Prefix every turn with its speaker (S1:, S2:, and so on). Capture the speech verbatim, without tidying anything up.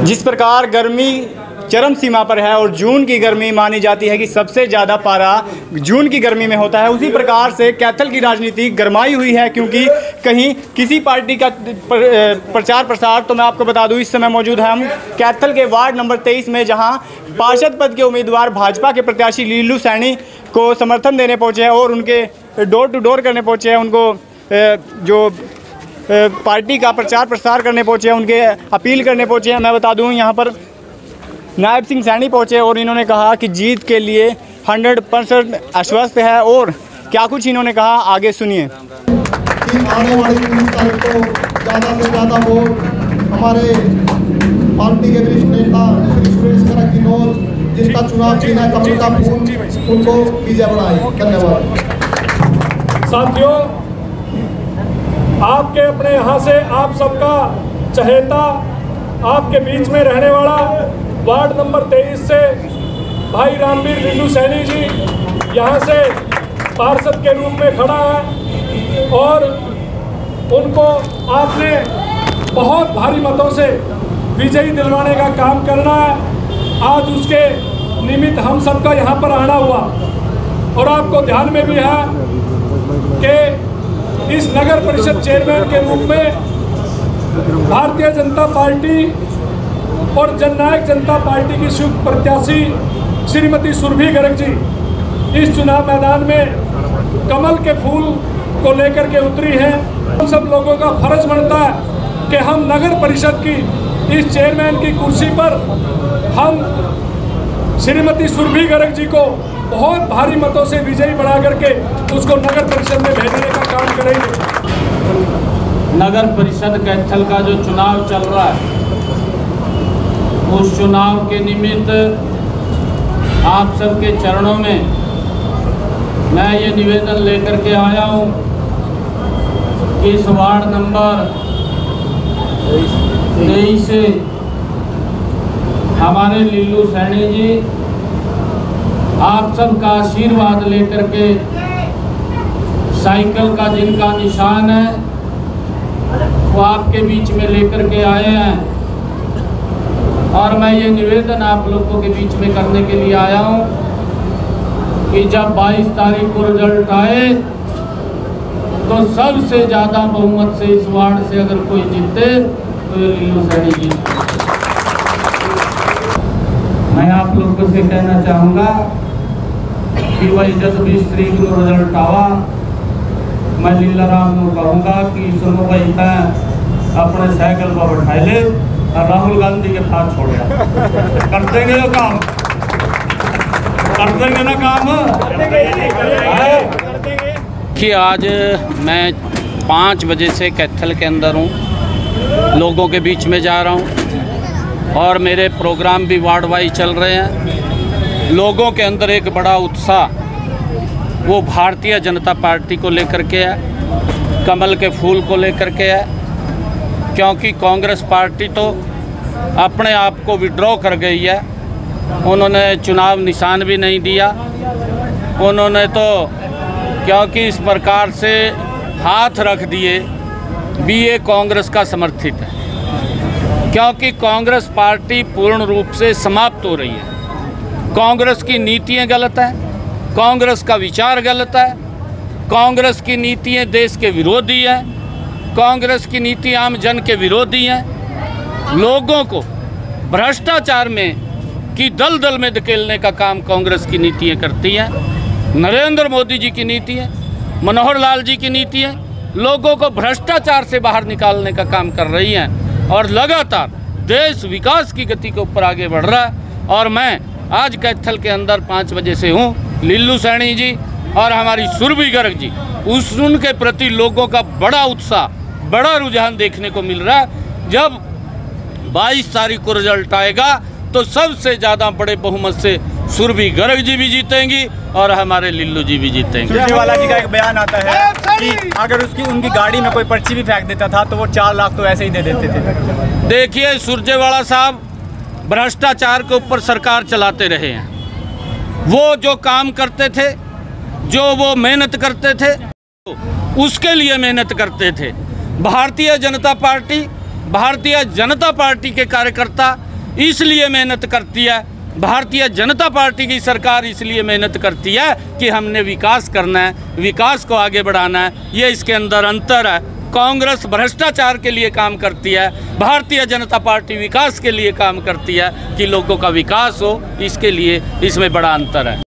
S1: जिस प्रकार गर्मी चरम सीमा पर है और जून की गर्मी मानी जाती है कि सबसे ज़्यादा पारा जून की गर्मी में होता है, उसी प्रकार से कैथल की राजनीति गरमाई हुई है। क्योंकि कहीं किसी पार्टी का प्रचार प्रसार, तो मैं आपको बता दूं इस समय मौजूद हैं हम कैथल के वार्ड नंबर तेईस में, जहां पार्षद पद के उम्मीदवार भाजपा के प्रत्याशी लीलू सैनी को समर्थन देने पहुँचे हैं और उनके डोर टू डोर करने पहुँचे हैं, उनको जो पार्टी का प्रचार प्रसार करने पहुँचे हैं, उनके अपील करने पहुँचे हैं। मैं बता दूँ यहाँ पर नायब सिंह सैनी पहुँचे और इन्होंने कहा कि जीत के लिए हंड्रेड परसेंट आश्वस्त है और क्या कुछ इन्होंने कहा, आगे सुनिए।
S2: आने वाली तीस तारीख को ज़्यादा से ज़्यादा वोट हमारे पार्टी के वरिष्ठ नेता श्री सुरेश खन्ना किन्नौर, जिनका चुनाव चिन्ह कमल का फूल, उनको विजय बनाए। धन्यवाद।
S3: साथियों, आपके अपने यहाँ से आप सबका चहेता, आपके बीच में रहने वाला वार्ड नंबर तेईस से भाई रामवीर लीलू सैनी जी यहाँ से पार्षद के रूप में खड़ा है और उनको आपने बहुत भारी मतों से विजयी दिलवाने का काम करना है। आज उसके निमित्त हम सबका यहाँ पर आना हुआ और आपको ध्यान में भी है कि इस नगर परिषद चेयरमैन के रूप में भारतीय जनता पार्टी और जननायक जनता पार्टी की शुभ प्रत्याशी श्रीमती सुरभि गर्ग जी इस चुनाव मैदान में कमल के फूल को लेकर के उतरी हैं। हम सब लोगों का फर्ज बनता है कि हम नगर परिषद की इस चेयरमैन की कुर्सी पर हम श्रीमती सुरभि गर्ग जी को बहुत भारी मतों से विजयी बना करके उसको नगर परिषद में भेजने का काम करेंगे।
S4: नगर परिषद कैथल का जो चुनाव चल रहा है, उस चुनाव के निमित्त आप सबके चरणों में मैं ये निवेदन लेकर के आया हूँ कि इस वार्ड नंबर तेईस से हमारे लीलू सैनी जी आप सबका आशीर्वाद लेकर के साइकिल का जिनका निशान है वो आपके बीच में लेकर के आए हैं। और मैं ये निवेदन आप लोगों के बीच में करने के लिए आया हूँ कि जब बाईस तारीख को रिजल्ट आए तो सबसे ज़्यादा बहुमत से इस वार्ड से अगर कोई जीते तो ये लीलू सैनी जी। मैं आप लोगों से कहना चाहूँगा कि वही जब बीस तारीख को रिजल्ट आवा, मैं लीला राम को कहूँगा कि सुनो भाई तय अपने साइकिल पर बैठा ले और राहुल गांधी के साथ छोड़ कर देंगे वो काम, कर देंगे ना काम।
S5: कि आज मैं पाँच बजे से कैथल के अंदर हूँ, लोगों के बीच में जा रहा हूँ और मेरे प्रोग्राम भी वार्ड वाइज चल रहे हैं। लोगों के अंदर एक बड़ा उत्साह वो भारतीय जनता पार्टी को लेकर के है, कमल के फूल को लेकर के है, क्योंकि कांग्रेस पार्टी तो अपने आप को विड्रॉ कर गई है। उन्होंने चुनाव निशान भी नहीं दिया, उन्होंने तो क्योंकि इस प्रकार से हाथ रख दिए भी ये कांग्रेस का समर्थित है, क्योंकि कांग्रेस पार्टी पूर्ण रूप से समाप्त हो रही है। कांग्रेस की नीतियाँ गलत हैं, कांग्रेस का विचार गलत है, कांग्रेस की नीतियाँ देश के विरोधी हैं, कांग्रेस की नीति आम जन के विरोधी हैं। लोगों को भ्रष्टाचार में की दल दल में धकेलने का काम कांग्रेस की नीतियाँ करती हैं। नरेंद्र मोदी जी की नीति है, मनोहर लाल जी की नीति है, लोगों को भ्रष्टाचार से बाहर निकालने का काम कर रही हैं और लगातार देश विकास की गति के ऊपर आगे बढ़ रहा है। और मैं आज कैथल के अंदर पाँच बजे से हूँ। लीलू सैनी जी और हमारी सुरभि गर्ग जी, उस उनके प्रति लोगों का बड़ा उत्साह, बड़ा रुझान देखने को मिल रहा है। जब बाईस तारीख को रिजल्ट आएगा तो सबसे ज़्यादा बड़े बहुमत से सुरभि गर्ग जी भी जीतेंगी और हमारे लीलू जी भी जीतेंगे।
S1: सुरजेवाला जी का एक बयान आता है कि अगर उसकी उनकी गाड़ी में कोई पर्ची भी फेंक देता था तो वो चार लाख तो ऐसे ही दे देते थे।
S5: देखिए, सुरजेवाला साहब भ्रष्टाचार के ऊपर सरकार चलाते रहे हैं। वो जो काम करते थे, जो वो मेहनत करते थे, उसके लिए मेहनत करते थे। भारतीय जनता पार्टी भारतीय जनता पार्टी के कार्यकर्ता इसलिए मेहनत करती है। भारतीय जनता पार्टी की सरकार इसलिए मेहनत करती है कि हमने विकास करना है, विकास को आगे बढ़ाना है। ये इसके अंदर अंतर है। कांग्रेस भ्रष्टाचार के लिए काम करती है, भारतीय जनता पार्टी विकास के लिए काम करती है कि लोगों का विकास हो। इसके लिए इसमें बड़ा अंतर है।